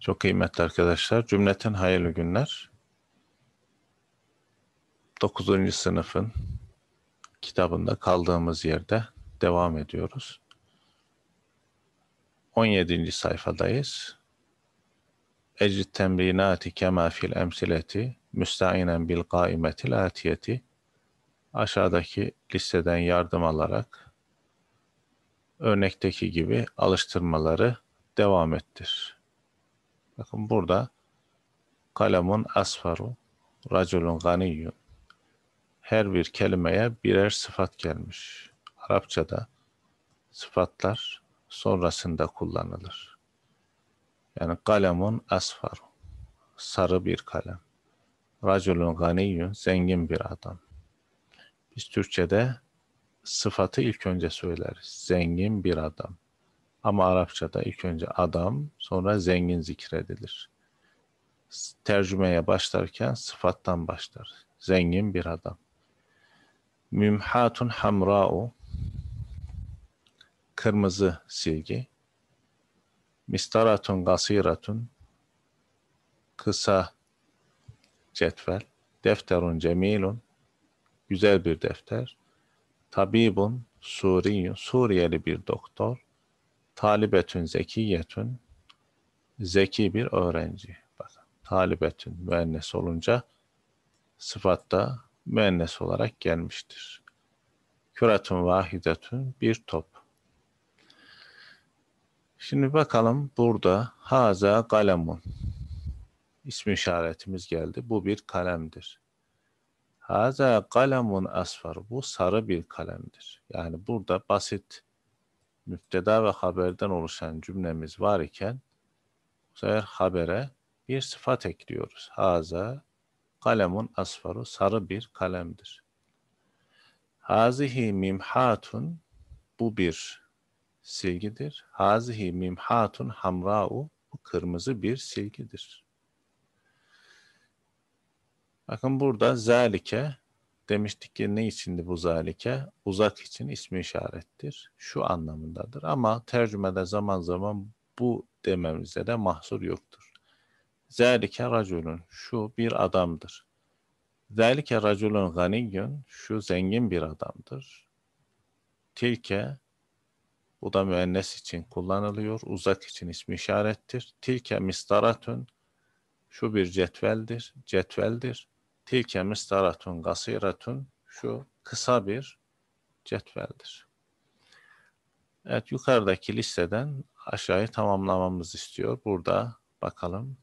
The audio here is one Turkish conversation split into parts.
Çok kıymetli arkadaşlar, cümleten hayırlı günler. 9. sınıfın kitabında kaldığımız yerde devam ediyoruz. 17. sayfadayız. Ecid temrinati kema fil emsileti müstainen bil kaimetil atiyeti. Aşağıdaki listeden yardım alarak örnekteki gibi alıştırmaları devam ettir. Bakın burada kalemun asfaru, raculun ganiyyun. Her bir kelimeye birer sıfat gelmiş. Arapçada sıfatlar sonrasında kullanılır. Yani kalemun asfar, sarı bir kalem. Raculun ganiyyun, zengin bir adam. Biz Türkçe'de sıfatı ilk önce söyleriz. Zengin bir adam. Ama Arapçada ilk önce adam, sonra zengin zikredilir. Tercümeye başlarken sıfattan başlar. Zengin bir adam. Mümhatun hamra'u, kırmızı silgi. Mistaratun gasiratun, kısa cetvel. Defterun cemilun, güzel bir defter. Tabibun Suriyun, Suriyeli bir doktor. Talibetün zekiyetün, zeki bir öğrenci. Bakın, talibetün müennes olunca sıfatta müennes olarak gelmiştir. Küratun vahidetün, bir top. Şimdi bakalım burada haza kalemun. İsmi işaretimiz geldi. Bu bir kalemdir. Haza kalemun asfar. Bu sarı bir kalemdir. Yani burada basit müpteda ve haberden oluşan cümlemiz var iken bu sefer habere bir sıfat ekliyoruz. Haza kalemun asfaru. Sarı bir kalemdir. Hazihi mimhatun. Bu bir silgidir. Hazihi mimhatun hamra'u. Bu kırmızı bir silgidir. Bakın burada zalike demiştik ki ne içindi bu zalike? Uzak için ismi işarettir. Şu anlamındadır. Ama tercümede zaman zaman bu dememize de mahsur yoktur. Zalike raculun, şu bir adamdır. Zalike raculun ganiyyun, şu zengin bir adamdır. Tilke, bu da müennes için kullanılıyor. Uzak için ismi işarettir. Tilke mistaratun, şu bir cetveldir. Tilke mistaratun gasiratun, şu kısa bir cetveldir. Evet, yukarıdaki listeden aşağıyı tamamlamamız istiyor. Burada bakalım.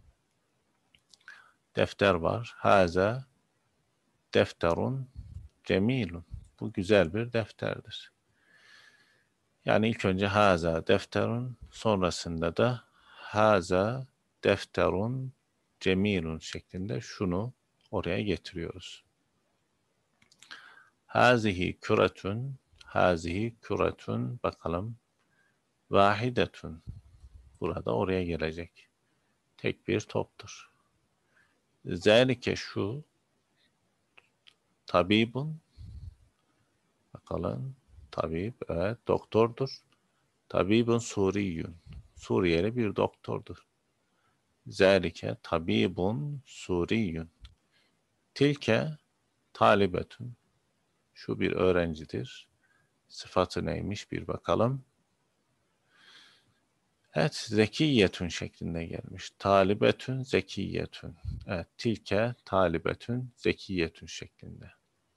Defter var. Haza defterun cemilun. Bu güzel bir defterdir. Yani ilk önce haza defterun, sonrasında da haza defterun cemilun şeklinde şunu oraya getiriyoruz. Hazihi küretun, hazihi küretun, bakalım. Vahidetun, burada oraya gelecek. Tek bir toptur. Zalike şu, tabibun, bakalım. Tabip, evet, doktordur. Tabibun Suriyun, Suriyeli bir doktordur. Zalike tabibun Suriyun. Tilke talibetun, şu bir öğrencidir. Sıfatı neymiş bir bakalım. Evet, zekiyetün şeklinde gelmiş. Talibetün, zekiyetün. Evet, tilke talibetün, zekiyetün şeklinde.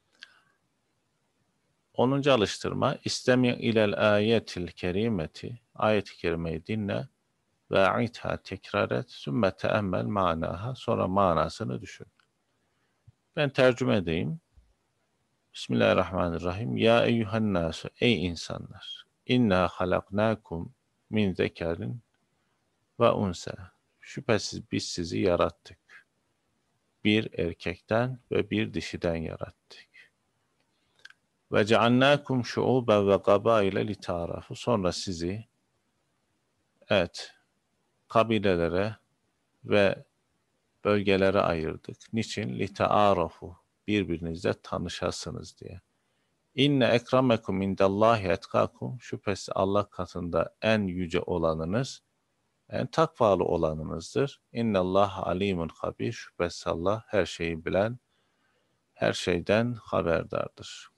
10. alıştırma. İstemi ilel ayetil kerimeti. Ayet-i kerimeyi dinle ve a'idha tekrar et. Sümme teemmel manaha. Sonra manasını düşün. Ben tercüme edeyim. Bismillahirrahmanirrahim. Ya eyyühen nasu. Ey insanlar. İnna halaknakum min zekerin ve unsa. Şüphesiz biz sizi yarattık. Bir erkekten ve bir dişiden yarattık. Ve ceannâkum şu'ûben ve kabâile litârafu. Sonra sizi, evet, kabilelere ve bölgelere ayırdık. Niçin? Litârafu. Birbirinizle tanışasınız diye. İnne ekremekum indallâhi etkâkum. Şüphesiz Allah katında en yüce olanınız en takvalı olanınızdır. İnnallah alimun habir. Şüphesiz Allah her şeyi bilen, her şeyden haberdardır.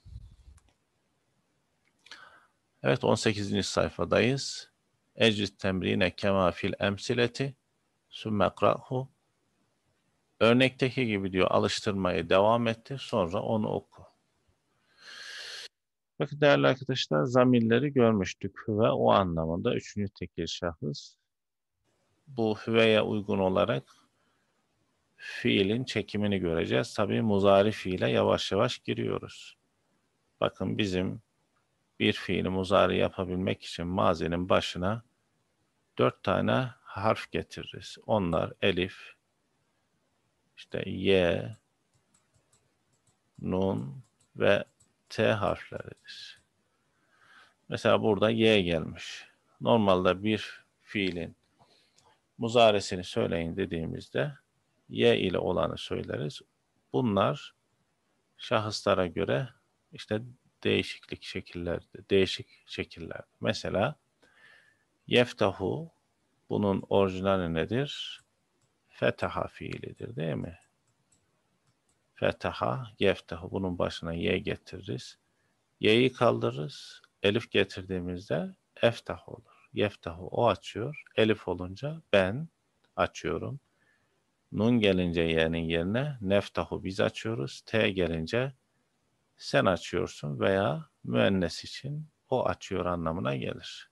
Evet, 18. sayfadayız. Ecrit temrine kema fil emsileti sümme ekra'hu. Örnekteki gibi diyor, alıştırmayı devam ettir, sonra onu oku. Bakın değerli arkadaşlar, zamirleri görmüştük ve o anlamında üçüncü tekil şahıs. Bu hüveye uygun olarak fiilin çekimini göreceğiz. Tabii muzari fiile yavaş yavaş giriyoruz. Bakın bizim bir fiili muzari yapabilmek için mazinin başına 4 tane harf getiririz. Onlar elif, işte y, nun ve t harfleridir. Mesela burada y gelmiş. Normalde bir fiilin muzaresini söyleyin dediğimizde y ile olanı söyleriz. Bunlar şahıslara göre işte değişik şekiller. Mesela yeftahu, bunun orijinali nedir? Fetaha fiilidir değil mi? Fetaha, yeftahu, bunun başına ye getiririz. Y'yi kaldırırız. Elif getirdiğimizde eftah olur. Yeftahu, o açıyor. Elif olunca ben açıyorum. Nun gelince y'nin yerine neftahu, biz açıyoruz. T gelince sen açıyorsun veya müennes için o açıyor anlamına gelir.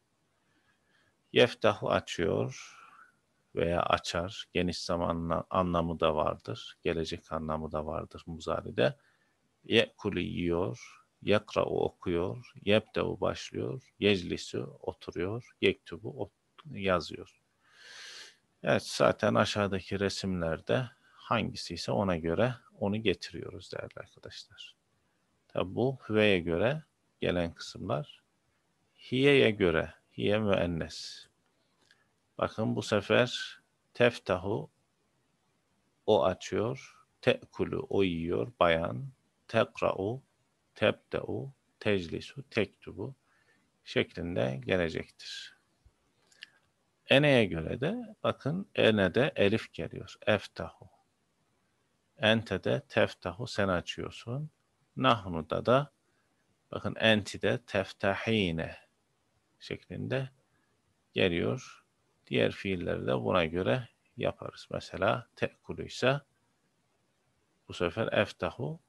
Yeftahu açıyor veya açar. Geniş zaman anlamı da vardır. Gelecek anlamı da vardır muzari'de. Ye'kulu yiyor. Yekra'u okuyor. Yebde'u başlıyor. Yeclisu oturuyor. Yektubu yazıyor. Evet, zaten aşağıdaki resimlerde hangisi ise ona göre onu getiriyoruz değerli arkadaşlar. Tabi bu hüveye göre gelen kısımlar. Hiye'ye göre, hiye müennes. Bakın bu sefer teftahu, o açıyor. Te'kulu, o yiyor, bayan. Tekra'u, tebde'u, teclisu, tektubu şeklinde gelecektir. Ene'ye göre de bakın ene'de elif geliyor. Eftahu. Ente'de teftahu, sen açıyorsun. Nahnu'da da bakın entide teftahine şeklinde geliyor. Diğer fiilleri de buna göre yaparız. Mesela te'kulu ise bu sefer eftahu,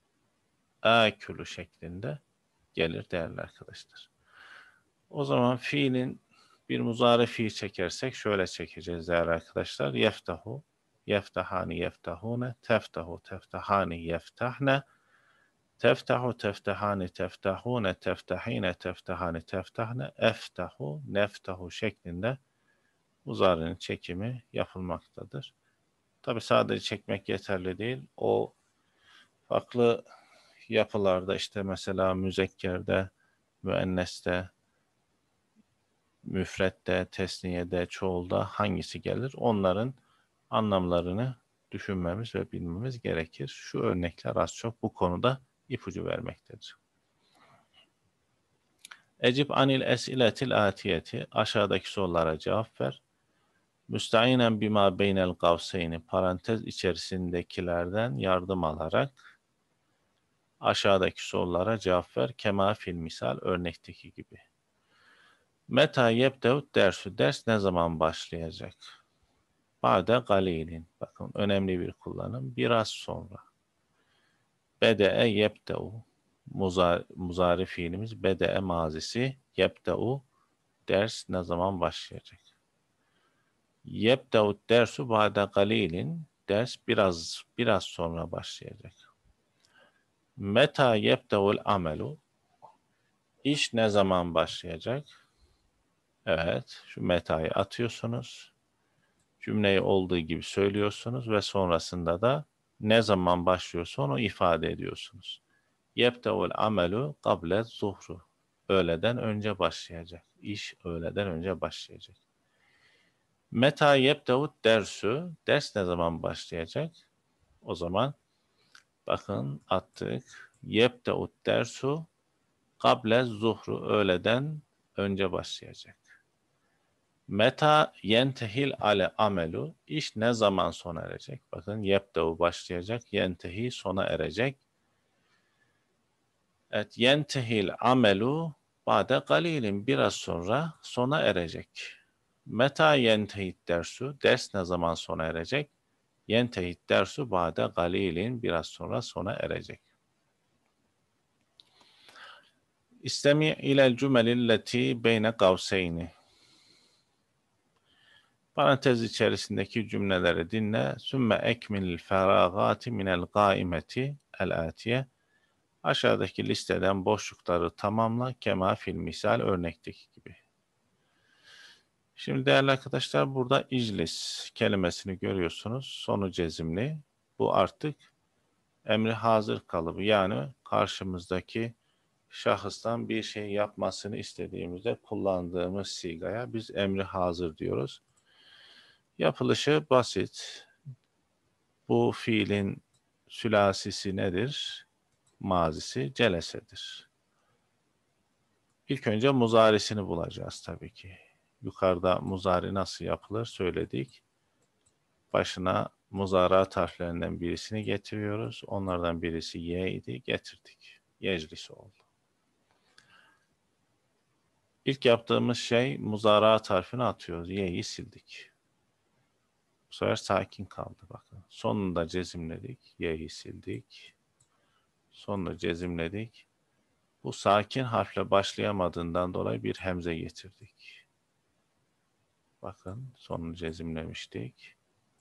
akülü şeklinde gelir değerli arkadaşlar. O zaman fiilin bir muzari fiil çekersek şöyle çekeceğiz değerli arkadaşlar. Yeftahu, yeftahani, yeftahune, teftahu, teftahani, yeftahne, teftahu, teftahani, teftahune, teftahine, teftahani, teftahne, eftahu, neftahu şeklinde muzari'nin çekimi yapılmaktadır. Tabi sadece çekmek yeterli değil. O farklı yapılarda işte mesela müzekkerde, müenneste, müfrette, tesniyede, çoğulda hangisi gelir? Onların anlamlarını düşünmemiz ve bilmemiz gerekir. Şu örnekler az çok bu konuda ipucu vermektedir. Ecib anil esiletil atiyeti, aşağıdaki sorulara cevap ver. Müstainen bima beynel kavseyni, parantez içerisindekilerden yardım alarak aşağıdaki sorulara cevap ver. Kema fil misal, örnekteki gibi. Meta yebdev dersu, ders ne zaman başlayacak? Ba'de galilin, bakın önemli bir kullanım, biraz sonra. Bede'e yebdev, muzari fiilimiz bede'e mazisi, yebdev ders ne zaman başlayacak? Yebdev dersu ba'de galilin, ders biraz sonra başlayacak. Meta yebdevul amelu, iş ne zaman başlayacak? Evet, şu meta'yı atıyorsunuz. Cümleyi olduğu gibi söylüyorsunuz ve sonrasında da ne zaman başlıyorsa onu ifade ediyorsunuz. Yebdevul amelu kable zuhru. Öğleden önce başlayacak. İş öğleden önce başlayacak. Meta yebdevut dersu. Ders ne zaman başlayacak? O zaman bakın attık. Yebdevut dersu kable zuhru. Öğleden önce başlayacak. Meta yentehil ale amelu, iş ne zaman sona erecek? Bakın yebde'u başlayacak, yentehi sona erecek. Evet, yentehil amelu ba'de galilin, biraz sonra sona erecek. Meta yentehid dersu, ders ne zaman sona erecek? Yentehid dersu ba'de galilin, biraz sonra sona erecek. İstemi ilel cümelilleti beyne kavseyni. Parantez içerisindeki cümleleri dinle. Sümme ekmil feragati minel gaimeti el atiye. Aşağıdaki listeden boşlukları tamamla, kema fil misal, örnekteki gibi. Şimdi değerli arkadaşlar, burada iclis kelimesini görüyorsunuz. Sonu cezimli. Bu artık emri hazır kalıbı, yani karşımızdaki şahıstan bir şey yapmasını istediğimizde kullandığımız sigaya biz emri hazır diyoruz. Yapılışı basit. Bu fiilin sülasisi nedir? Mazisi celesedir. İlk önce muzarisini bulacağız tabii ki. Yukarıda muzari nasıl yapılır söyledik. Başına muzarat harflerinden birisini getiriyoruz. Onlardan birisi y idi, getirdik. Yeclis oldu. İlk yaptığımız şey muzarat harfini atıyoruz. Y'yi sildik. Bu sefer sakin kaldı bakın. Sonunda cezimledik. Y'yi sildik. Sonunu cezimledik. Bu sakin harfle başlayamadığından dolayı bir hemze getirdik. Bakın sonunu cezimlemiştik.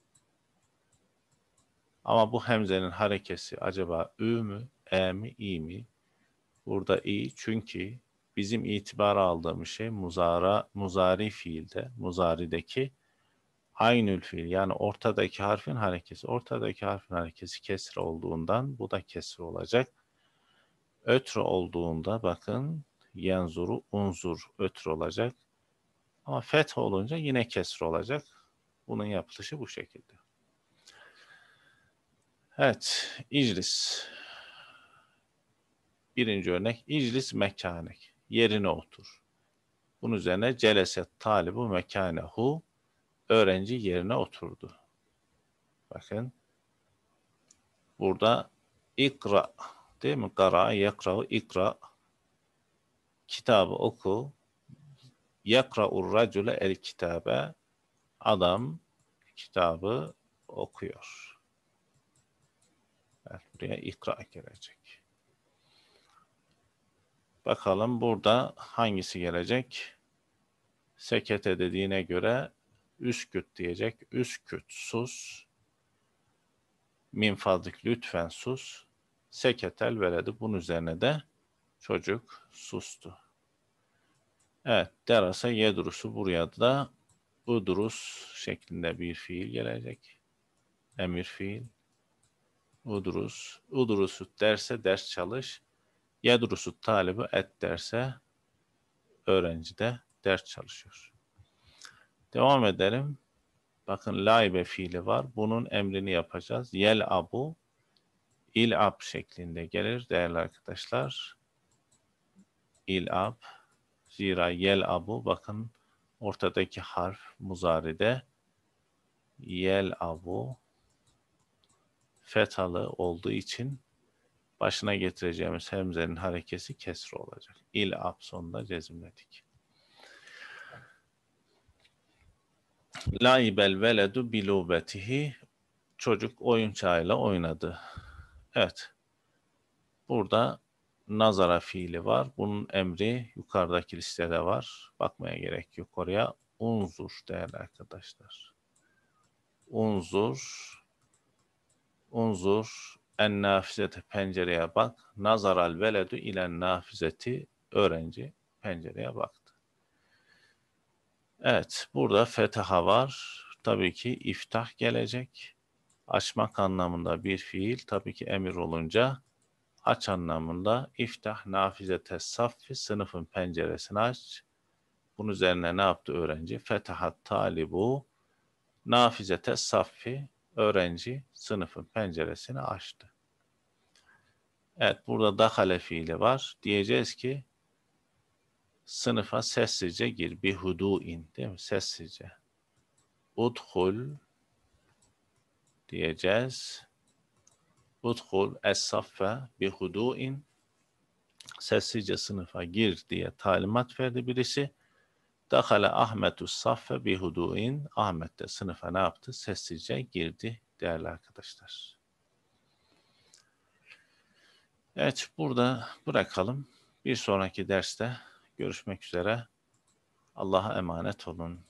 Ama bu hemzenin harekesi acaba ü mü, e mi, i mi? Burada i, çünkü bizim itibara aldığımız şey muzari fiilde, muzarideki aynül fiil, yani ortadaki harfin harekesi. Ortadaki harfin harekesi kesir olduğundan bu da kesir olacak. Ötr olduğunda bakın yenzuru unzur ötr olacak. Ama feth olunca yine kesir olacak. Bunun yapılışı bu şekilde. Evet, iclis. Birinci örnek, iclis mekanek. Yerine otur. Bunun üzerine celeset talibu mekanehu. Öğrenci yerine oturdu. Bakın. Burada ikra, değil mi? Kara, yekra'u, ikra. Kitabı oku. Yekra'ur racule el kitabe. Adam kitabı okuyor. Evet, buraya ikra gelecek. Bakalım burada hangisi gelecek? Sekete dediğine göre üsküt diyecek. Üsküt, sus. Min fadlik, lütfen sus. Seketel veledi. Bunun üzerine de çocuk sustu. Evet, derasa yedrusu, buraya da udrus şeklinde bir fiil gelecek. Emir fiil. Udrus. Udrusu derse ders çalış. Yedrusu talibi et derse öğrenci de ders çalışıyor. Devam edelim. Bakın laibe fiili var. Bunun emrini yapacağız. Yel abu, il ab şeklinde gelir değerli arkadaşlar. İl ab. Zira yel abu, bakın ortadaki harf muzaride yel abu fethalı olduğu için başına getireceğimiz hemzenin harekesi kesre olacak. İl ab sonunda cezimledik. Laibel veledu bilubetihi, çocuk oyuncağıyla oynadı. Evet. Burada nazara fiili var. Bunun emri yukarıdaki listede var. Bakmaya gerek yok oraya. Unzur değerli arkadaşlar. Unzur. Unzur. En nafizete, pencereye bak. Nazaral veledu ilen nafizeti, öğrenci pencereye baktı. Evet, burada fetaha var. Tabii ki iftah gelecek. Açmak anlamında bir fiil. Tabii ki emir olunca aç anlamında. İftah nafizete saffi, sınıfın penceresini aç. Bunun üzerine ne yaptı öğrenci? Fetahat talibu nafizete saffi, öğrenci sınıfın penceresini açtı. Evet, burada dahale fiili var. Diyeceğiz ki Sınıfa sessizce gir. Bi hudu'in, değil mi? Sessizce. Udhul diyeceğiz. Udhul es-saffe bi hudu'in. Sessizce sınıfa gir diye talimat verdi birisi. Dakale Ahmetu saffe bi hudu'in. Ahmet de sınıfa ne yaptı? Sessizce girdi değerli arkadaşlar. Evet, burada bırakalım. Bir sonraki derste görüşmek üzere. Allah'a emanet olun.